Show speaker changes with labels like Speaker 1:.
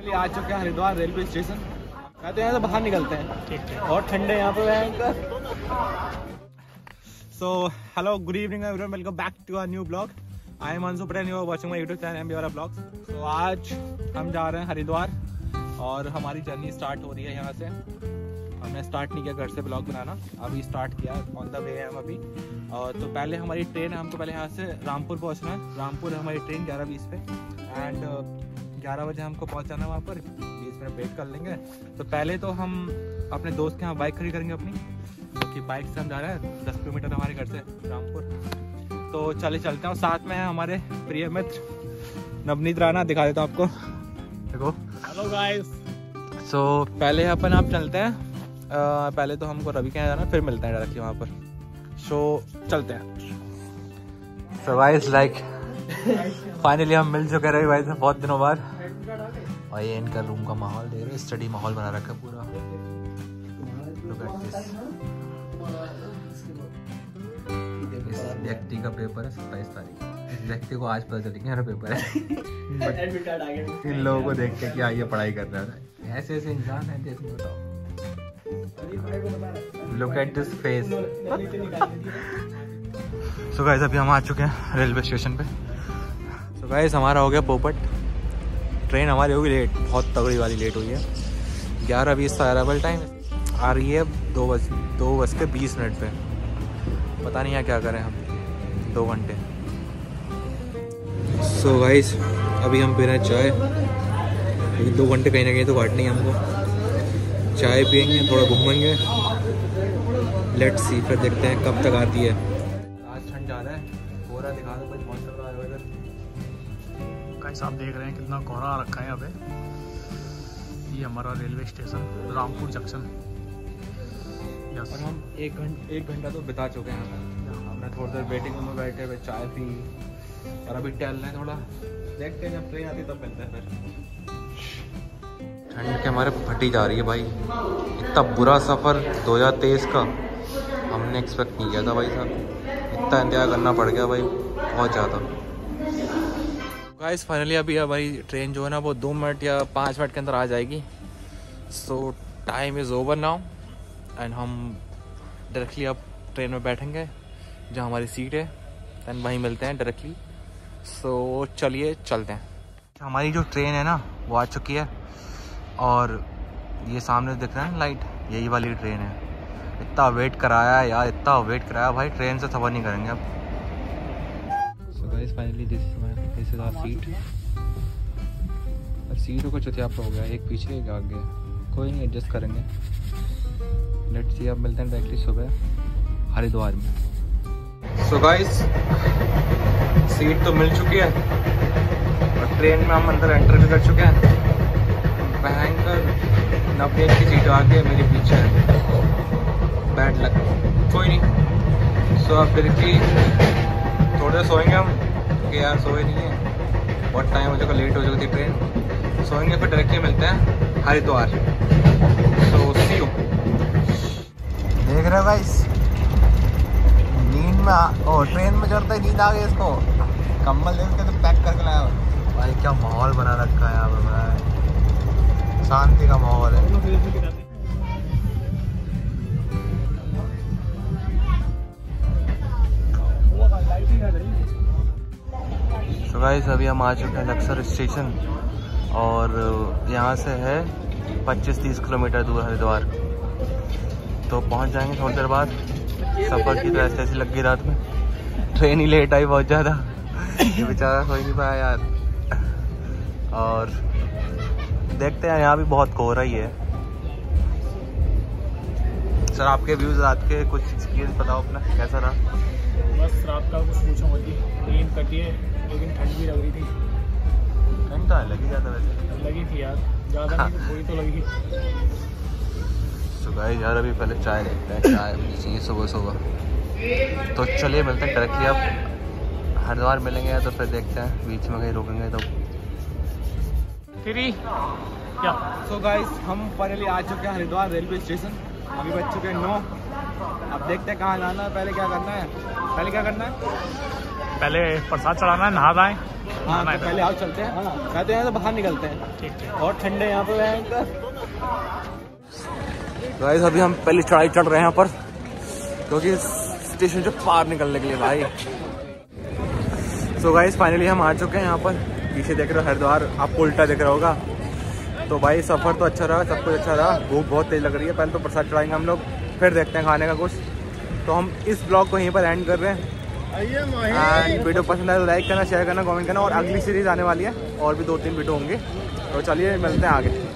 Speaker 1: आ चुके हैं Haridwar railway station. मैं तो यहाँ से बाहर निकलते हैं। ठीक। और ठंडे यहाँ पे भयंकर। So hello, good evening everyone, welcome back to our new blog. I am Anshu Patel, you are watching my YouTube channel MBR blogs. तो आज हम जा रहे हैं हरिद्वार और हमारी जर्नी स्टार्ट हो रही है यहाँ से। हमने स्टार्ट नहीं किया घर से ब्लॉग बनाना, अभी स्टार्ट किया, ऑन द वे है हम अभी। और तो पहले हमारी ट्रेन है, हमको पहले यहाँ से रामपुर पहुँचना है। रामपुर है हमारी ट्रेन 11:20 पे एंड 11 बजे हमको पहुँचाना है वहाँ पर। 20 मिनट वेट कर लेंगे। तो पहले तो हम अपने दोस्त के यहाँ बाइक खड़ी करेंगे अपनी, क्योंकि बाइक से हम जा रहे हैं 10 किलोमीटर हमारे घर से रामपुर। तो चलते हैं। साथ में है हमारे प्रिय मित्र नवनीत राणा, दिखा देता हूँ आपको, देखो।
Speaker 2: Hello guys.
Speaker 1: सो पहले अपन आप चलते हैं। पहले तो हमको रवि के यहाँ जाना, फिर मिलते हैं डायरेक्टली वहाँ पर। सो चलते हैं। सो गाइस लाइक फाइनली हम मिल चुके हैं रवि भाई से बहुत दिनों बाद। और ये इनका रूम का माहौल देख रहे हैं, स्टडी माहौल बना रखा है पूरा। Look at this। इस व्यक्ति का पेपर है 27 तारीख। इस व्यक्ति को आज पता चलेगा मेरा पेपर है। इन लोगों को देख के क्या ये पढ़ाई कर रहा है, ऐसे ऐसे इंसान है देश में, बताओ। Look at this face। So guys अभी हम आ चुके हैं रेलवे स्टेशन पे। So guys हमारा हो गया पोपट। ट्रेन हमारी होगी लेट, बहुत तगड़ी वाली लेट हुई है। 11:20 का अराइवल टाइम आ रही है 2:20 पे। पता नहीं है क्या करें हम 2 घंटे। सो गाइस अभी हम पी रहे हैं चाय, क्योंकि 2 घंटे कहीं ना कहीं तो काटनी है हमको। चाय पियेंगे, थोड़ा घूमेंगे, लेट्स सी, फिर देखते हैं कब तक आती है। आज ठंड ज़्यादा है, कोहरा दिखा दो कुछ मौसम रहा है वेदर।
Speaker 2: गाइस आप देख रहे हैं कितना कोहरा आ रखा है यहाँ पे। ये हमारा रेलवे स्टेशन रामपुर जंक्शन।
Speaker 1: और हम एक घंटा तो बिता चुके हैं यहाँ पर। हमने थोड़ी देर वेटिंग रूम में बैठे हुए चाय पी और अभी टहल रहे हैं थोड़ा। देखते हैं जब ट्रेन आती तब मिलते हैं फिर। ठंड के हमारे फटी जा रही है भाई। इतना बुरा सफ़र 2023 का हमने एक्सपेक्ट नहीं किया था भाई साहब। इतना इंतजार करना पड़ गया भाई, बहुत ज़्यादा। गाइस फाइनली अभी हमारी ट्रेन जो है ना वो 2 मिनट या 5 मिनट के अंदर आ जाएगी। So time is over now and हम डायरेक्टली अब ट्रेन में बैठेंगे जहाँ हमारी सीट है, दैन वहीं मिलते हैं डायरेक्टली। सो चलिए चलते हैं। हमारी जो ट्रेन है ना वो आ चुकी है और ये सामने दिख रहा है लाइट, यही वाली ट्रेन है। इतना वेट कराया है यार, इतना वेट कराया भाई, ट्रेन से सफ़र नहीं करेंगे अब। So guys finally this is our seat. अब सीटों का चौथापा हो गया, एक पीछे एक आगे, कोई नहीं एडजस्ट करेंगे। लेट्स सी, अब मिलते हैं डायरेक्टली सुबह हरिद्वार में। सो गाइस सीट तो मिल चुकी है और ट्रेन में हम अंदर एंटर भी कर चुके हैं। भयंकर 90 की सीट आ गई, मेरे पीछे है। बैड लक, कोई नहीं। सो अब डायरेक्टली थोड़ा देर सोएंगे हम, क्योंकि यार सोए नहीं है, बहुत टाइम हो चुका, लेट हो चुकी थी ट्रेन। सोएंगे फिर डायरेक्टली मिलते हैं हरिद्वार। सो सी यू। देख रहे हो गाइस, नींद में ट्रेन में चढ़ता ही नींद आ गई इसको। कम्बल देख के तो पैक करके लाया भाई। क्या माहौल बना रखा है यहाँ पर भाई, शांति का माहौल है। तो गाइस अभी हम आ चुके हैं लक्सर स्टेशन और यहाँ से है 25-30 किलोमीटर दूर हरिद्वार। तो पहुँच जाएंगे थोड़ी देर बाद। सफ़र की तो ऐसी लग गई रात में, ट्रेन ही लेट आई बहुत ज़्यादा। ये बेचारा सो ही नहीं पाया यार। और देखते हैं, यहाँ भी बहुत कोहरा ही है। सर आपके व्यूज़ रात के कुछ एक्सपीरियंस बताओ अपना, कैसा रहा?
Speaker 2: बस रात का कुछ पूछो मत, नींद कटी है लेकिन ठंड भी लग रही थी।
Speaker 1: ठंड तो लगी ज़्यादा, वैसे
Speaker 2: लगी थी यार, ज़्यादा नहीं थोड़ी तो लगी।
Speaker 1: तो गाइस यार अभी पहले चाय देखते हैं, चाय चाहिए सुबह। तो चलिए मिलते हैं डायरेक्टली, अब हरिद्वार मिलेंगे तो फिर देखते हैं, बीच में कहीं रुकेंगे तो।
Speaker 2: क्या
Speaker 1: सो गाइस हम फाइनली आ चुके हैं हरिद्वार रेलवे स्टेशन। अभी बज चुके हैं 9। अब देखते हैं कहाँ जाना है, पहले क्या करना है।
Speaker 2: पहले प्रसाद चढ़ाना है, नहा आए।
Speaker 1: हाँ तो पहले हाथ चलते हैं। मैं तो यहाँ से बाहर निकलते हैं।
Speaker 2: ठीक।
Speaker 1: और ठंडे यहाँ पे गाइस, अभी हम पहली चढ़ाई चढ़ रहे हैं यहाँ पर, क्योंकि स्टेशन से पार निकलने के लिए भाई। सो गाइस फाइनली हम आ चुके हैं यहाँ पर। पीछे देख रहे हो हरिद्वार, आपको उल्टा दिख रहा होगा। तो भाई सफ़र तो अच्छा रहा, सब कुछ अच्छा रहा। भूख बहुत तेज़ लग रही है। पहले तो प्रसाद चढ़ाएंगे हम लोग, फिर देखते हैं खाने का कुछ। तो हम इस ब्लॉग को यहीं पर एंड कर रहे हैं। एंड वीडियो पसंद आए तो लाइक करना, शेयर करना, कमेंट करना। और अगली सीरीज़ आने वाली है, और भी 2-3 वीडियो होंगे। तो चलिए मिलते हैं आगे।